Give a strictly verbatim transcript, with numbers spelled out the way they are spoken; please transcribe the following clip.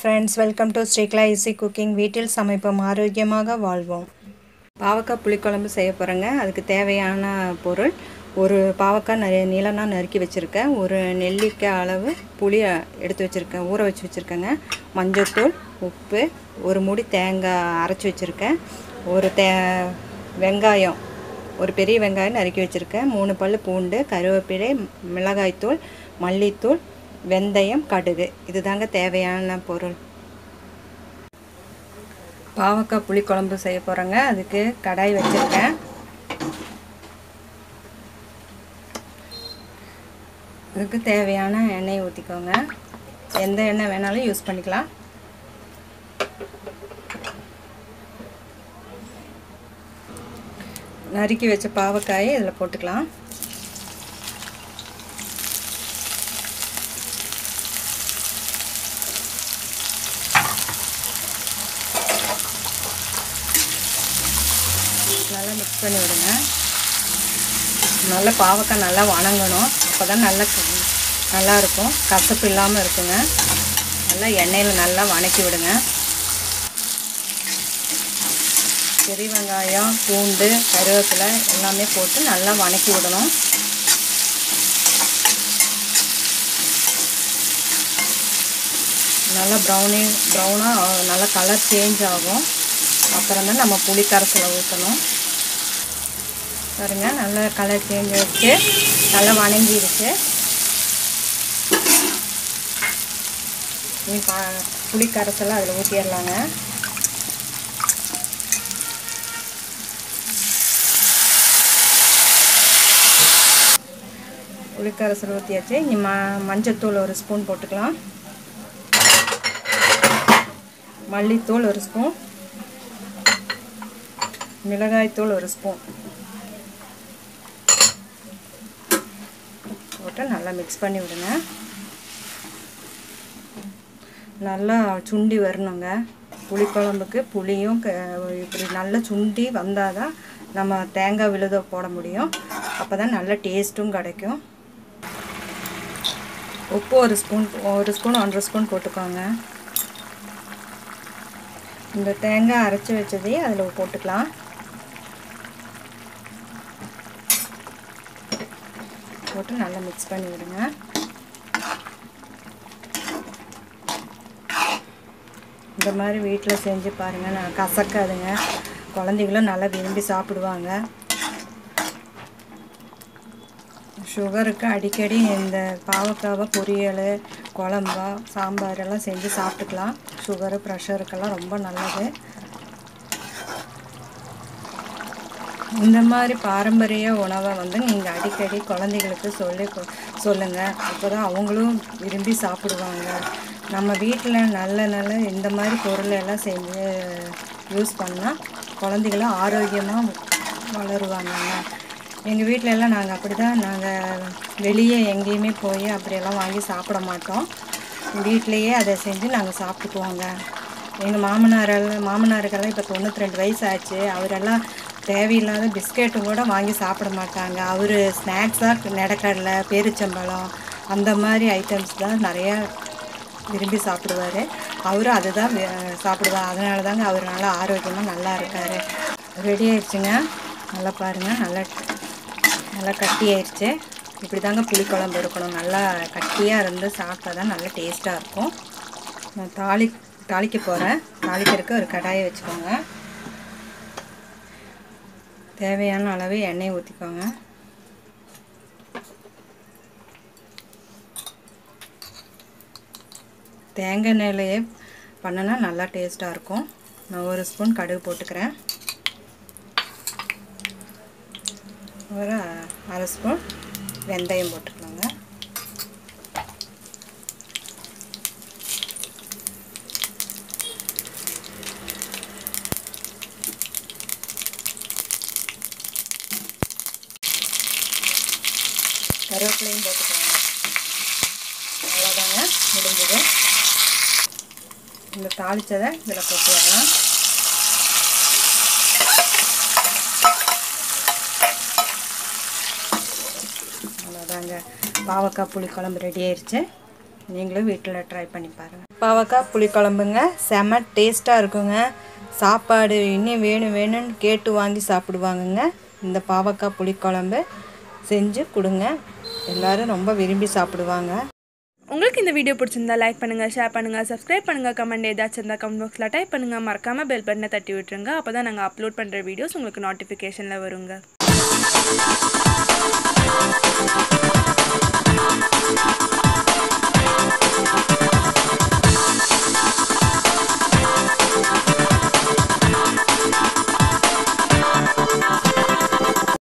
friends, welcome to Strictly Easy Cooking. வீட்டில் சமைப்போம் ஆரோக்கியமாக வாழ்வோம். பாவக்காய் புளிக்குழம்பு செய்ய போறேங்க. அதுக்கு தேவையான பொருள் ஒரு பாவக்காய் நிறைய நீளமா நறுக்கி வச்சிருக்கேன். ஒரு நெல்லிக்காய் அளவு புளி எடுத்து வச்சிருக்கேன். ஊற வச்சு வச்சிருக்கேங்க. மஞ்சள் தூள், உப்பு, ஒரு மூடி தேங்காய் அரைச்சு வச்சிருக்கேன். ஒரு தே வெங்காயம் ஒரு பெரிய வெங்காயம் நறுக்கி வச்சிருக்கேன். மூணு பல்லு பூண்டு, கருவேப்பிலை, மிளகாய் தூள், மல்லித்தூள், வெந்தயம், கடுகு. இதுதாங்க தேவையான பொருள். பாவக்காய் புளி குழம்பு செய்ய போறேங்க. அதுக்கு கடாய் வச்சிருக்கேன். இதுக்கு தேவையான எண்ணெய் ஊற்றிக்கோங்க. எந்த எண்ணெய் வேணாலும் யூஸ் பண்ணிக்கலாம். நறுக்கி வச்ச பாவக்காயை இதில் போட்டுக்கலாம். நல்லா மிக்ஸ் பண்ணி விடுங்க. நல்லா பாவக்காய் நல்லா வணங்கணும். அப்போ தான் நல்லா நல்லா இருக்கும், கசப்பு இல்லாமல் இருக்குங்க. நல்லா எண்ணெயில் நல்லா வணக்கி விடுங்க. பெரிய வெங்காயம், பூண்டு, கருவேப்பிலை எல்லாமே போட்டு நல்லா வணக்கி விடணும். நல்லா ப்ரௌனி ப்ரௌனாக நல்லா கலர் சேஞ்ச் ஆகும். அப்புறம் தான் நம்ம புளி கரைசலை ஊற்றணும். பாருங்க, நல்லா கலர் சேஞ்ச் ஆகிடுச்சு, நல்லா வணங்கிடுச்சு. நீ பா புளி கரைசலை அதில் ஊற்றிடலாங்க. புளி கரைசல் ஊற்றியாச்சு. இனி ம மஞ்சத்தூள் ஒரு ஸ்பூன் போட்டுக்கலாம். மல்லித்தூள் ஒரு ஸ்பூன், மிளகாய்த்தூள் ஒரு ஸ்பூன் போட்டு நல்லா மிக்ஸ் பண்ணி விடுங்க. நல்லா சுண்டி வரணுங்க. புளிக்குழம்புக்கு புளியும் இப்படி நல்லா சுண்டி வந்தால் தான் நம்ம தேங்காய் விழுத போட முடியும். அப்போ தான் நல்ல டேஸ்ட்டும் கிடைக்கும். உப்பு ஒரு ஸ்பூன் ஒரு ஸ்பூன் ஒன்றரை ஸ்பூன் போட்டுக்கோங்க. இந்த தேங்காய் அரைச்சி வச்சதையே அதில் போட்டுக்கலாம். போட்டு நல்லா மிக்ஸ் பண்ணி விடுங்க. இந்த மாதிரி வீட்டில் செஞ்சு பாருங்கள். நான் கசக்காதுங்க, குழந்தைகளும் நல்லா விரும்பி சாப்பிடுவாங்க. சுகருக்கு அடிக்கடி இந்த பாவக்காவை பொரியல், குழம்பா, சாம்பார் எல்லாம் செஞ்சு சாப்பிட்டுக்கலாம். சுகரு, ப்ரெஷருக்கெல்லாம் ரொம்ப நல்லது. இந்த மாதிரி பாரம்பரிய உணவை வந்து நீங்கள் அடிக்கடி குழந்தைகளுக்கு சொல்லி சொல்லுங்கள். அப்போ தான் அவங்களும் விரும்பி சாப்பிடுவாங்க. நம்ம வீட்டில் நல்ல நல்ல இந்த மாதிரி பொருளை எல்லாம் செஞ்சு யூஸ் பண்ணால் குழந்தைகளும் ஆரோக்கியமாக வளருவாங்கங்க. எங்கள் வீட்டில் எல்லாம் நாங்கள் அப்படி தான், நாங்கள் வெளியே எங்கேயுமே போய் அப்படியெல்லாம் வாங்கி சாப்பிட மாட்டோம். வீட்டிலையே அதை செஞ்சு நாங்கள் சாப்பிட்டுக்குவோங்க. எங்கள் மாமனாரெல்லாம் மாமனாருக்கெல்லாம் இப்போ தொண்ணூற்றி ரெண்டு வயசு ஆச்சு. அவரெல்லாம் தேவையில்லாத பிஸ்கெட்டும் கூட வாங்கி சாப்பிட மாட்டாங்க. அவர் ஸ்நாக்ஸாக நெடக்கடலை, பேரிச்சம்பழம் அந்த மாதிரி ஐட்டம்ஸ் தான் நிறையா விரும்பி சாப்பிடுவார். அவரும் அதுதான் சாப்பிடுவார். அதனால தாங்க அவர் நல்லா ஆரோக்கியமாக நல்லா இருக்கார். ரெடி ஆயிடுச்சுங்க. நல்லா பாருங்கள், நல்லா நல்லா கட்டி ஆயிடுச்சு. இப்படி தாங்க புளிக்குழம்பு இருக்கணும். நல்லா கட்டியாக இருந்து சாப்பிட்டா தான் நல்லா டேஸ்ட்டாக இருக்கும். நான் தாளி தாளிக்க போகிறேன். தாளிக்கிறதுக்கு ஒரு கடாயை வச்சுக்கோங்க. தேவையான அளவு எண்ணெய் ஊற்றிக்கோங்க. தேங்காய் எண்ணெயிலேயே பண்ணினா நல்லா டேஸ்ட்டாக இருக்கும். நான் ஒரு ஸ்பூன் கடுகு போட்டுக்கிறேன். ஒரு அரை ஸ்பூன் வெந்தயம் போட்டுக்கலாங்க. கருவேப்பிலையும் போட்டுக்கோங்க. அவ்வளோதாங்க, முடிஞ்சது. இந்த தாளித்ததை இதில் போட்டுடலாம். அவ்வளோதாங்க, பாவக்காய் புளி குழம்பு ரெடி ஆயிடுச்சு. நீங்களும் வீட்டில் ட்ரை பண்ணி பாருங்கள். பாவக்காய் புளிக்குழம்புங்க செம டேஸ்ட்டாக இருக்குங்க. சாப்பாடு இன்னும் வேணும் வேணும்னு கேட்டு வாங்கி சாப்பிடுவாங்கங்க. இந்த பாவக்காய் புளிக்குழம்பு செஞ்சு கொடுங்க, எல்லோரும் ரொம்ப விரும்பி சாப்பிடுவாங்க. உங்களுக்கு இந்த வீடியோ பிடிச்சிருந்தா லைக் பண்ணுங்கள், ஷேர் பண்ணுங்கள், சப்ஸ்கிரைப் பண்ணுங்கள். கமெண்ட் ஏதாச்சும் இருந்தால் கமெண்ட் பாக்ஸில் டைப் பண்ணுங்கள். மறக்காமல் பெல் பட்டனை தட்டி விட்டுருங்க. அப்போ தான் நாங்கள் அப்லோட் பண்ணுற வீடியோஸ் உங்களுக்கு நோட்டிஃபிகேஷனில் வருங்க.